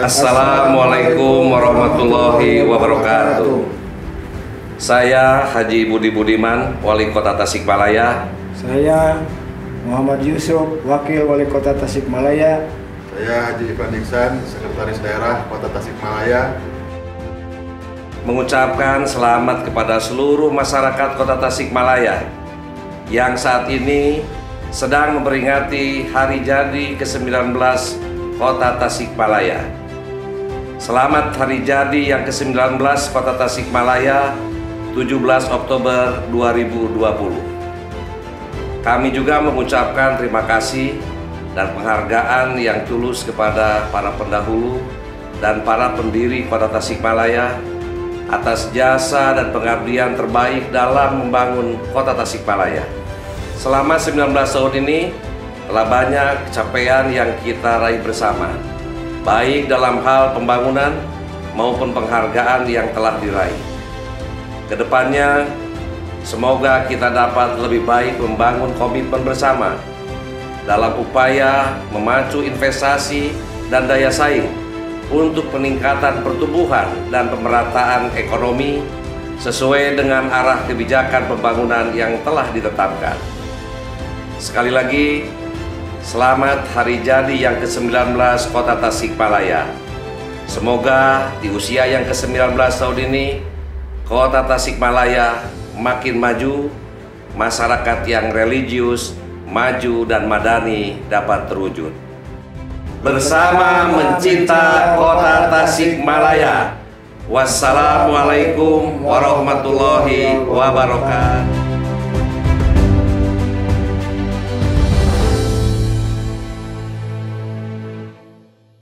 Assalamualaikum warahmatullahi wabarakatuh. Saya Haji Budi Budiman, Wali Kota Tasikmalaya. Saya Muhammad Yusuf, Wakil Wali Kota Tasikmalaya. Saya Haji Ivan Iksan, Sekretaris Daerah Kota Tasikmalaya. Mengucapkan selamat kepada seluruh masyarakat Kota Tasikmalaya yang saat ini sedang memperingati hari jadi ke-19 Kota Tasikmalaya. Selamat hari jadi yang ke-19 Kota Tasikmalaya, 17 Oktober 2020. Kami juga mengucapkan terima kasih dan penghargaan yang tulus kepada para pendahulu dan para pendiri Kota Tasikmalaya atas jasa dan pengabdian terbaik dalam membangun Kota Tasikmalaya. Selama 19 tahun ini telah banyak capaian yang kita raih bersama, baik dalam hal pembangunan maupun penghargaan yang telah diraih. Kedepannya, semoga kita dapat lebih baik membangun komitmen bersama dalam upaya memacu investasi dan daya saing untuk peningkatan pertumbuhan dan pemerataan ekonomi sesuai dengan arah kebijakan pembangunan yang telah ditetapkan. Sekali lagi, selamat hari jadi yang ke-19 Kota Tasikmalaya. Semoga di usia yang ke-19 tahun ini, Kota Tasikmalaya makin maju, masyarakat yang religius, maju dan madani dapat terwujud. Bersama mencinta Kota Tasikmalaya. Wassalamualaikum warahmatullahi wabarakatuh.